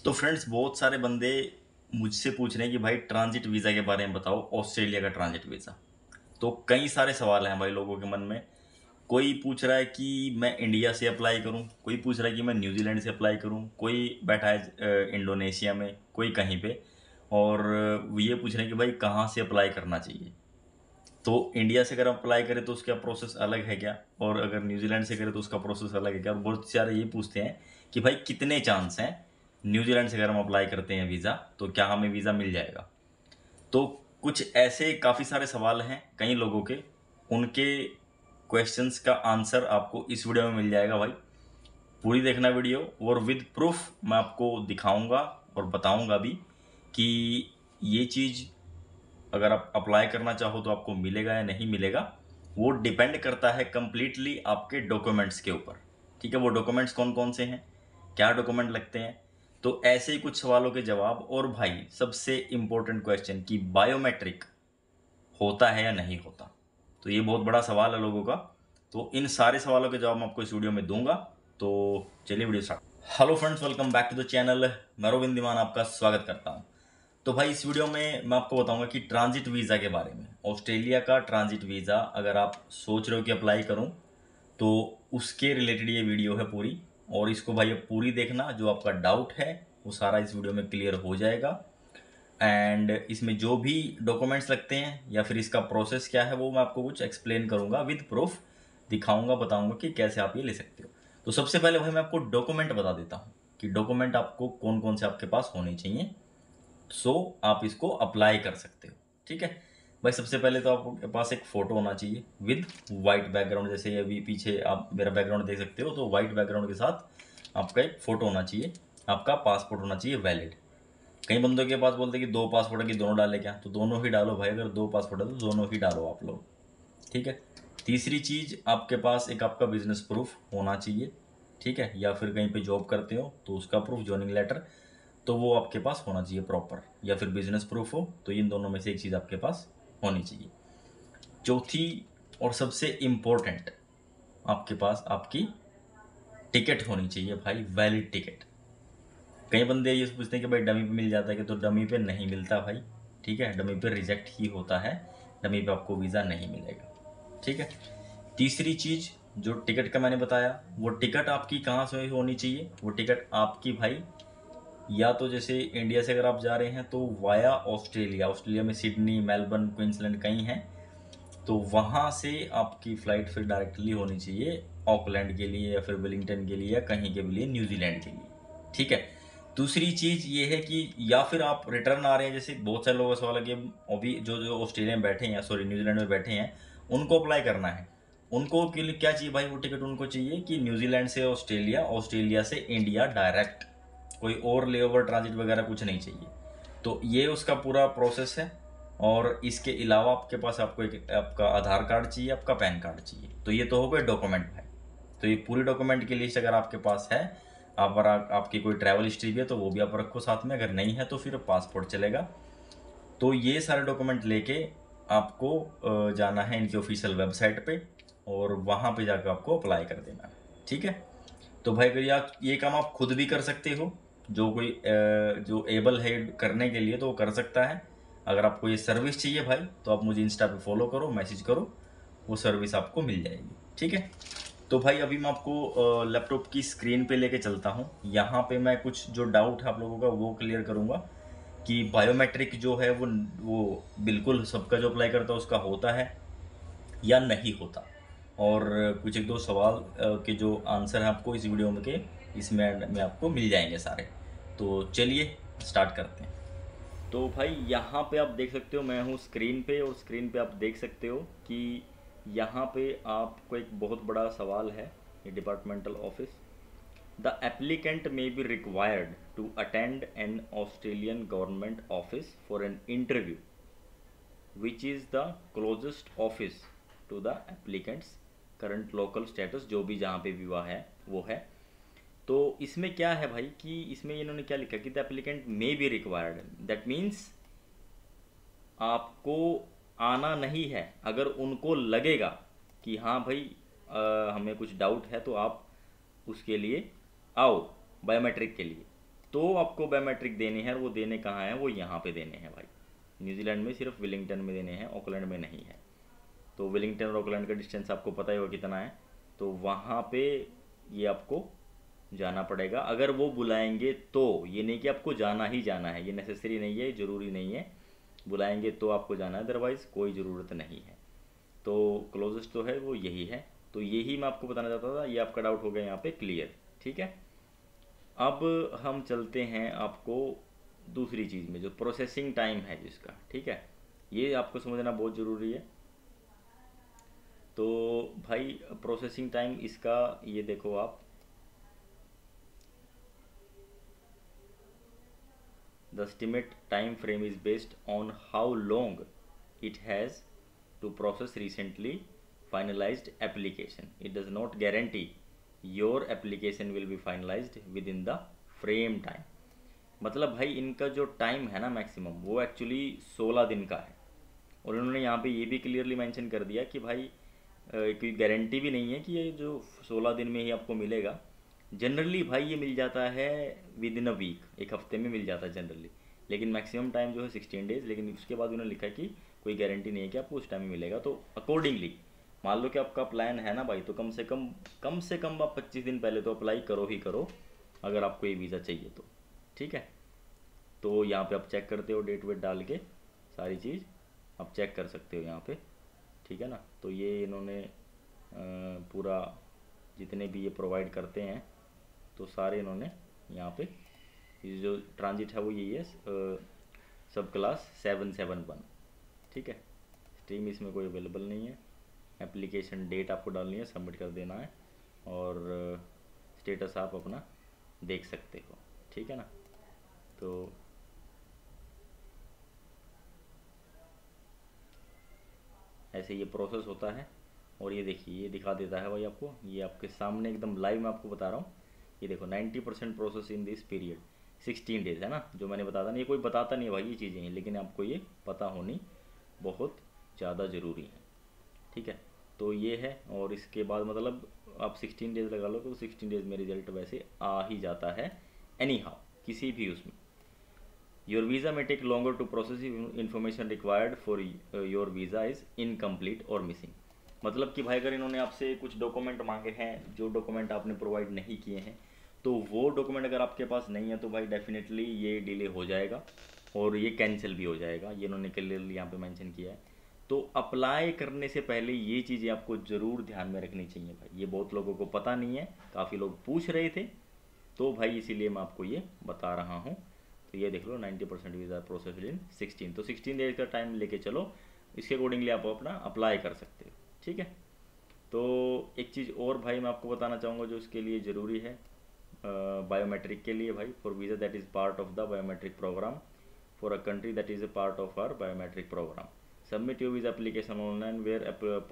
तो फ्रेंड्स, बहुत सारे बंदे मुझसे पूछ रहे हैं कि भाई ट्रांजिट वीज़ा के बारे में बताओ, ऑस्ट्रेलिया का ट्रांजिट वीज़ा। तो कई सारे सवाल हैं भाई लोगों के मन में। कोई पूछ रहा है कि मैं इंडिया से अप्लाई करूं, कोई पूछ रहा है कि मैं न्यूजीलैंड से अप्लाई करूं, कोई बैठा है इंडोनेशिया में, कोई कहीं पे। और वो ये पूछ रहे हैं कि भाई कहाँ से अप्लाई करना चाहिए। तो इंडिया से अगर हम अप्लाई करें तो उसका प्रोसेस अलग है क्या, और अगर न्यूजीलैंड से करें तो उसका प्रोसेस अलग है क्या। और बहुत सारे ये पूछते हैं कि भाई कितने चांस हैं न्यूजीलैंड से अगर हम अप्लाई करते हैं वीज़ा, तो क्या हमें वीज़ा मिल जाएगा। तो कुछ ऐसे काफ़ी सारे सवाल हैं कई लोगों के, उनके क्वेश्चंस का आंसर आपको इस वीडियो में मिल जाएगा भाई। पूरी देखना वीडियो, और विद प्रूफ मैं आपको दिखाऊंगा और बताऊंगा भी कि ये चीज़ अगर आप अप्लाई करना चाहो तो आपको मिलेगा या नहीं मिलेगा। वो डिपेंड करता है कंप्लीटली आपके डॉक्यूमेंट्स के ऊपर। ठीक है, वो डॉक्यूमेंट्स कौन कौन से हैं, क्या डॉक्यूमेंट लगते हैं। तो ऐसे ही कुछ सवालों के जवाब। और भाई सबसे इम्पोर्टेंट क्वेश्चन कि बायोमेट्रिक होता है या नहीं होता। तो ये बहुत बड़ा सवाल है लोगों का। तो इन सारे सवालों के जवाब मैं आपको इस वीडियो में दूंगा। तो चलिए video start. Hello friends, welcome back to the channel. मैं रोविंद दीवान आपका स्वागत करता हूं। तो भाई इस वीडियो में मैं आपको बताऊंगा कि ट्रांजिट वीज़ा के बारे में। ऑस्ट्रेलिया का ट्रांजिट वीज़ा अगर आप सोच रहे हो कि अप्लाई करूं, तो उसके रिलेटेड ये वीडियो है पूरी। और इसको भाई अब पूरी देखना, जो आपका डाउट है वो सारा इस वीडियो में क्लियर हो जाएगा। एंड इसमें जो भी डॉक्यूमेंट्स लगते हैं या फिर इसका प्रोसेस क्या है वो मैं आपको कुछ एक्सप्लेन करूंगा, विद प्रूफ दिखाऊंगा, बताऊंगा कि कैसे आप ये ले सकते हो। तो सबसे पहले भाई मैं आपको डॉक्यूमेंट बता देता हूँ कि डॉक्यूमेंट आपको कौन कौन से आपके पास होने चाहिए, सो आप इसको अप्लाई कर सकते हो। ठीक है भाई, सबसे पहले तो आपके पास एक फ़ोटो होना चाहिए विद वाइट बैकग्राउंड। जैसे अभी पीछे आप मेरा बैकग्राउंड देख सकते हो, तो वाइट बैकग्राउंड के साथ आपका एक फ़ोटो होना चाहिए। आपका पासपोर्ट होना चाहिए वैलिड। कई बंदों के पास बोलते हैं कि दो पासपोर्ट है कि दोनों डाले क्या, तो दोनों ही डालो भाई। अगर दो पासपोर्ट है तो दोनों ही डालो आप लोग। ठीक है। तीसरी चीज़, आपके पास एक आपका बिजनेस प्रूफ होना चाहिए। ठीक है, या फिर कहीं पे जॉब करते हो तो उसका प्रूफ, जॉइनिंग लेटर, तो वो आपके पास होना चाहिए प्रॉपर। या फिर बिजनेस प्रूफ हो, तो इन दोनों में से एक चीज़ आपके पास होनी चाहिए। चौथी और सबसे इम्पोर्टेंट, आपके पास आपकी टिकट होनी चाहिए भाई, वैलिड टिकट। कई बंदे ये पूछते हैं कि भाई डमी पे मिल जाता है कि, तो डमी पे नहीं मिलता भाई। ठीक है, डमी पे रिजेक्ट ही होता है, डमी पे आपको वीज़ा नहीं मिलेगा। ठीक है। तीसरी चीज़, जो टिकट का मैंने बताया, वो टिकट आपकी कहाँ से होनी चाहिए। वो टिकट आपकी भाई, या तो जैसे इंडिया से अगर आप जा रहे हैं तो वाया ऑस्ट्रेलिया, ऑस्ट्रेलिया में सिडनी, मेलबर्न, क्वींसलैंड कई हैं, तो वहाँ से आपकी फ़्लाइट फिर डायरेक्टली होनी चाहिए ऑकलैंड के लिए या फिर वेलिंगटन के लिए या कहीं के भी लिए, न्यूजीलैंड के लिए। ठीक है। दूसरी चीज़ ये है कि या फिर आप रिटर्न आ रहे हैं, जैसे बहुत सारे लोगों का सवाल है कि अभी जो जो ऑस्ट्रेलिया में बैठे हैं, सॉरी न्यूजीलैंड में बैठे हैं, उनको अप्लाई करना है। उनको के लिए क्या चाहिए भाई, वो टिकट उनको चाहिए कि न्यूजीलैंड से ऑस्ट्रेलिया, ऑस्ट्रेलिया से इंडिया डायरेक्ट, कोई और लेओवर ट्रांजिट वगैरह कुछ नहीं चाहिए। तो ये उसका पूरा प्रोसेस है। और इसके अलावा आपके पास आपको एक आपका आधार कार्ड चाहिए, आपका पैन कार्ड चाहिए। तो ये तो हो गए डॉक्यूमेंट भाई। तो ये पूरी डॉक्यूमेंट की लिस्ट अगर आपके पास है, अगर आपकी कोई ट्रैवल हिस्ट्री भी है तो वो भी आप रखो साथ में, अगर नहीं है तो फिर पासपोर्ट चलेगा। तो ये सारे डॉक्यूमेंट लेके आपको जाना है इनकी ऑफिशियल वेबसाइट पे, और वहाँ पे जाकर आपको अप्लाई कर देना है। ठीक है। तो भाई अगर ये काम आप खुद भी कर सकते हो, जो कोई जो एबल है करने के लिए तो वो कर सकता है। अगर आपको ये सर्विस चाहिए भाई, तो आप मुझे इंस्टा पे फॉलो करो, मैसेज करो, वो सर्विस आपको मिल जाएगी। ठीक है। तो भाई अभी मैं आपको लैपटॉप की स्क्रीन पे लेके चलता हूँ। यहाँ पे मैं कुछ जो डाउट है आप लोगों का वो क्लियर करूँगा कि बायोमेट्रिक जो है वो बिल्कुल सबका जो अप्लाई करता है उसका होता है या नहीं होता। और कुछ एक दो सवाल के जो आंसर हैं आपको इस वीडियो में के इसमें में आपको मिल जाएंगे सारे। तो चलिए स्टार्ट करते हैं। तो भाई यहाँ पे आप देख सकते हो, मैं हूँ स्क्रीन पे, और स्क्रीन पे आप देख सकते हो कि यहाँ पे आपको एक बहुत बड़ा सवाल है, ये departmental office. The applicant may be required to attend an Australian government office for an interview which is the closest office to the applicant's current local status, जो भी जहाँ पे भी वह है वो है। तो इसमें क्या है भाई कि इसमें इन्होंने क्या लिखा कि the applicant may be required, that means आपको आना नहीं है। अगर उनको लगेगा कि हाँ भाई हमें कुछ डाउट है, तो आप उसके लिए आओ बायोमेट्रिक के लिए। तो आपको बायोमेट्रिक देने हैं, और वो देने कहाँ हैं, वो यहाँ पे देने हैं भाई। न्यूजीलैंड में सिर्फ वेलिंगटन में देने हैं, ऑकलैंड में नहीं है। तो वेलिंगटन और ऑकलैंड का डिस्टेंस आपको पता ही होगा कितना है, तो वहाँ पे ये आपको जाना पड़ेगा। अगर वो बुलाएंगे तो, ये नहीं कि आपको जाना ही जाना है, ये नेसेसरी नहीं है, ज़रूरी नहीं है। बुलाएंगे तो आपको जाना है, अदरवाइज़ कोई ज़रूरत नहीं है। तो क्लोजेस्ट तो है वो यही है। तो यही मैं आपको बताना चाहता था, ये आपका डाउट हो गया यहाँ पे क्लियर, ठीक है। अब हम चलते हैं आपको दूसरी चीज़ में, जो प्रोसेसिंग टाइम है जिसका, ठीक है, ये आपको समझना बहुत ज़रूरी है। तो भाई प्रोसेसिंग टाइम इसका, ये देखो आप, the estimate time frame is based on how long it has to process recently finalized application. It does not guarantee your application will be finalized within the frame time. मतलब भाई इनका जो time है ना मैक्सिमम, वो actually 16 दिन का है। और इन्होंने यहाँ पे ये भी क्लियरली मेंशन कर दिया कि भाई कोई गारंटी भी नहीं है कि ये जो 16 दिन में ही आपको मिलेगा। जनरली भाई ये मिल जाता है विद इन अ वीक, एक हफ्ते में मिल जाता है जनरली, लेकिन मैक्सिमम टाइम जो है 16 डेज। लेकिन उसके बाद उन्होंने लिखा है कि कोई गारंटी नहीं है कि आपको उस टाइम में मिलेगा। तो अकॉर्डिंगली मान लो कि आपका प्लान है ना भाई, तो कम से कम आप 25 दिन पहले तो अप्लाई करो ही करो, अगर आपको ये वीज़ा चाहिए तो, ठीक है। तो यहाँ पे आप चेक करते हो, डेट वेट डाल के सारी चीज़ आप चेक कर सकते हो यहाँ पे, ठीक है ना। तो ये इन्होंने पूरा जितने भी ये प्रोवाइड करते हैं तो सारे इन्होंने यहाँ पे, ये जो ट्रांजिट है वो यही है, सब क्लास 771, ठीक है। स्ट्रीम इसमें कोई अवेलेबल नहीं है। एप्लीकेशन डेट आपको डालनी है, सबमिट कर देना है, और स्टेटस आप अपना देख सकते हो, ठीक है ना। तो ऐसे ये प्रोसेस होता है। और ये देखिए, ये दिखा देता है भाई आपको, ये आपके सामने एकदम लाइव मैं आपको बता रहा हूँ। ये देखो 90% process in this period 16 days है ना, जो मैंने बताया ना, ये कोई बताता नहीं है भाई ये चीज़ें हैं, लेकिन आपको ये पता होनी बहुत ज़्यादा ज़रूरी है, ठीक है। तो ये है, और इसके बाद मतलब आप 16 डेज लगा लो तो 16 डेज में रिजल्ट वैसे आ ही जाता है एनी हाउ, किसी भी उसमें। योर वीज़ा में take longer to process, information required for your visa is incomplete और मिसिंग। मतलब कि भाई अगर इन्होंने आपसे कुछ डॉक्यूमेंट मांगे हैं, जो डॉक्यूमेंट आपने प्रोवाइड नहीं किए हैं, तो वो डॉक्यूमेंट अगर आपके पास नहीं है तो भाई डेफिनेटली ये डिले हो जाएगा और ये कैंसिल भी हो जाएगा। ये इन्होंने क्लियरली यहाँ पे मेंशन किया है। तो अप्लाई करने से पहले ये चीज़ें आपको ज़रूर ध्यान में रखनी चाहिए भाई, ये बहुत लोगों को पता नहीं है, काफ़ी लोग पूछ रहे थे, तो भाई इसीलिए मैं आपको ये बता रहा हूँ। तो ये देख लो 90% वीज़ा प्रोसेस इन 16, तो 16 डेज का टाइम लेके चलो, इसके अकॉर्डिंगली आप अपना अप्लाई कर सकते हो, ठीक है। तो एक चीज़ और भाई मैं आपको बताना चाहूँगा जो इसके लिए ज़रूरी है, बायोमेट्रिक के लिए भाई, for visa that is part of the biometric program for a country that is a part of our biometric program, submit your visa application online where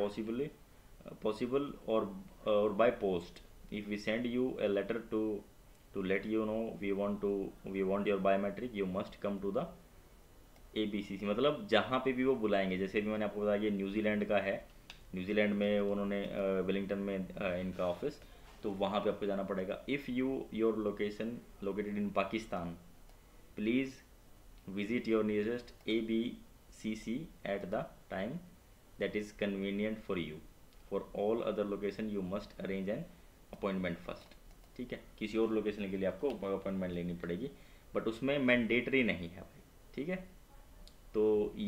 possible or by post. If we send you a letter to let you know we want your biometric, you must come to the ABCC। मतलब जहाँ पे भी वो बुलाएंगे, जैसे भी मैंने आपको बताया ये न्यूजीलैंड का है, न्यूजीलैंड में उन्होंने वेलिंगटन में इनका ऑफिस, तो वहाँ पे आपको जाना पड़ेगा। If your location located in Pakistan, please visit your nearest ABCC at the time that is convenient for you. For all other location you must arrange an appointment first, ठीक है। किसी और लोकेशन के लिए आपको अपॉइंटमेंट लेनी पड़ेगी, बट उसमें मैंडेटरी नहीं है भाई, ठीक है। तो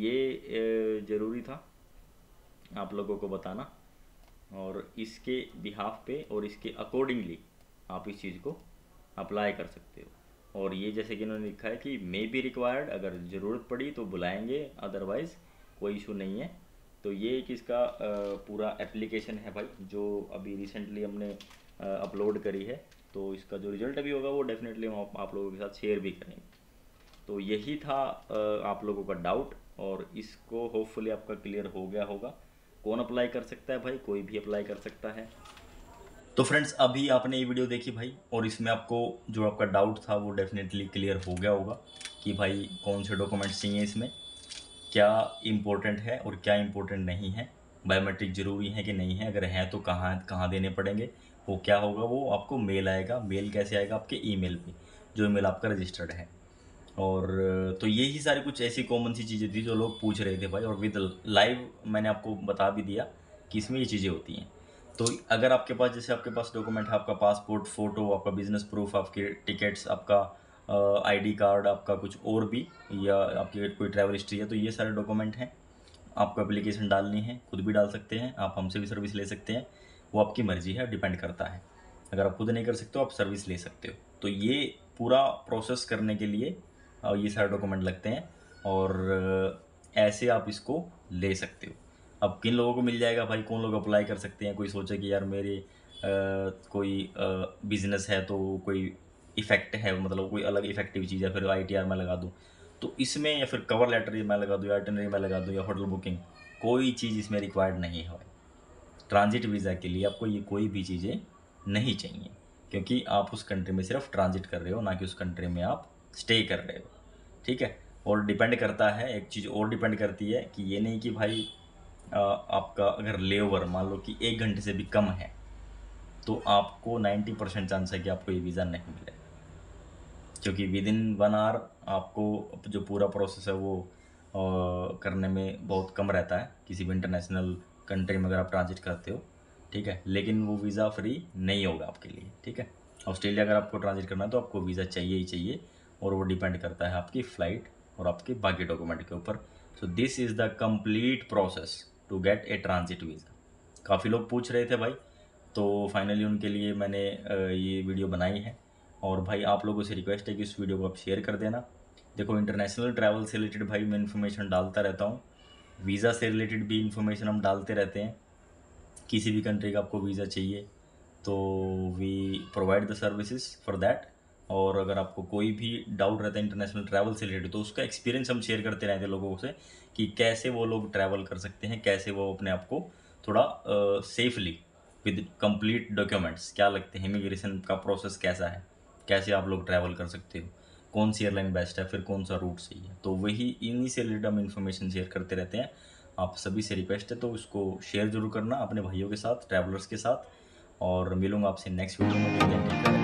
ये ज़रूरी था आप लोगों को बताना, और इसके बिहाफ पे और इसके अकॉर्डिंगली आप इस चीज़ को अप्लाई कर सकते हो। और ये जैसे कि इन्होंने लिखा है कि मे बी रिक्वायर्ड, अगर ज़रूरत पड़ी तो बुलाएंगे, अदरवाइज़ कोई इशू नहीं है। तो ये एक इसका पूरा एप्लीकेशन है भाई, जो अभी रिसेंटली हमने अपलोड करी है। तो इसका जो रिज़ल्ट अभी होगा वो डेफिनेटली हम आप लोगों के साथ शेयर भी करेंगे। तो यही था आप लोगों का डाउट, और इसको होपफुली आपका क्लियर हो गया होगा। कौन अप्लाई कर सकता है भाई? कोई भी अप्लाई कर सकता है। तो फ्रेंड्स, अभी आपने ये वीडियो देखी भाई, और इसमें आपको जो आपका डाउट था वो डेफिनेटली क्लियर हो गया होगा कि भाई कौन से डॉक्यूमेंट्स चाहिए, इसमें क्या इम्पोर्टेंट है और क्या इम्पोर्टेंट नहीं है, बायोमेट्रिक ज़रूरी है कि नहीं है, अगर हैं तो कहाँ कहाँ देने पड़ेंगे, वो क्या होगा, वो आपको मेल आएगा। मेल कैसे आएगा? आपके ईमेल पे। जो ईमेल आपका रजिस्टर्ड है। और तो यही सारी कुछ ऐसी कॉमन सी चीज़ें थी जो लोग पूछ रहे थे भाई, और विद लाइव मैंने आपको बता भी दिया कि इसमें ये चीज़ें होती हैं। तो अगर आपके पास, जैसे आपके पास डॉक्यूमेंट है, आपका पासपोर्ट फ़ोटो, आपका बिजनेस प्रूफ, आपके टिकट्स, आपका आईडी कार्ड, आपका कुछ और भी, या आपकी कोई ट्रैवल हिस्ट्री है, तो ये सारे डॉक्यूमेंट हैं। आपको एप्लीकेशन डालनी है, खुद भी डाल सकते हैं आप, हमसे भी सर्विस ले सकते हैं, वो आपकी मर्ज़ी है, डिपेंड करता है। अगर आप खुद नहीं कर सकते हो, आप सर्विस ले सकते हो। तो ये पूरा प्रोसेस करने के लिए ये सारे डॉक्यूमेंट लगते हैं, और ऐसे आप इसको ले सकते हो। अब किन लोगों को मिल जाएगा भाई, कौन लोग अप्लाई कर सकते हैं? कोई सोचे कि यार मेरे कोई बिजनेस है, तो कोई इफेक्ट है, मतलब कोई अलग इफेक्टिव चीज़ है, फिर आईटीआर में लगा दूँ तो इसमें, या फिर कवर लेटर मैं लगा दूँ, या आइटिनरी में लगा दूँ, या होटल बुकिंग, कोई चीज़ इसमें रिक्वायर्ड नहीं है भाई। ट्रांजिट वीज़ा के लिए आपको ये कोई भी चीज़ें नहीं चाहिए, क्योंकि आप उस कंट्री में सिर्फ ट्रांजिट कर रहे हो, ना कि उस कंट्री में आप स्टे कर रहे हो। ठीक है। और डिपेंड करता है, एक चीज़ और डिपेंड करती है कि ये नहीं कि भाई आपका अगर लेओवर मान लो कि 1 घंटे से भी कम है, तो आपको 90% चांस है कि आपको ये वीज़ा नहीं मिलेगा, क्योंकि विद इन 1 आवर आपको जो पूरा प्रोसेस है वो करने में बहुत कम रहता है, किसी भी इंटरनेशनल कंट्री में अगर आप ट्रांजिट करते हो। ठीक है, लेकिन वो वीज़ा फ्री नहीं होगा आपके लिए। ठीक है, ऑस्ट्रेलिया अगर आपको ट्रांजिट करना है तो आपको वीज़ा चाहिए ही चाहिए, और वो डिपेंड करता है आपकी फ़्लाइट और आपके बाकी डॉक्यूमेंट के ऊपर। So this is the complete process to get a transit visa. काफ़ी लोग पूछ रहे थे भाई, तो फाइनली उनके लिए मैंने ये वीडियो बनाई है। और भाई आप लोगों से रिक्वेस्ट है कि इस वीडियो को आप शेयर कर देना। देखो, इंटरनेशनल ट्रैवल से रिलेटेड भाई मैं इन्फॉर्मेशन डालता रहता हूँ, वीज़ा से रिलेटेड भी इन्फॉर्मेशन हम डालते रहते हैं। किसी भी कंट्री का आपको वीज़ा चाहिए तो we provide the services for that. और अगर आपको कोई भी डाउट रहता है इंटरनेशनल ट्रैवल से रिलेटेड, तो उसका एक्सपीरियंस हम शेयर करते रहते हैं लोगों से, कि कैसे वो लोग ट्रैवल कर सकते हैं, कैसे वो अपने आप को थोड़ा सेफली विद कंप्लीट डॉक्यूमेंट्स, क्या लगते हैं, इमिग्रेशन का प्रोसेस कैसा है, कैसे आप लोग ट्रैवल कर सकते हो, कौन सी एयरलाइन बेस्ट है, फिर कौन सा रूट सही है। तो वही इन्हीं से रिलेटेड हम इन्फॉर्मेशन शेयर करते रहते हैं। आप सभी से रिक्वेस्ट है, तो उसको शेयर जरूर करना अपने भाइयों के साथ, ट्रैवलर्स के साथ। और मिलूंगा आपसे नेक्स्ट वीडियो में।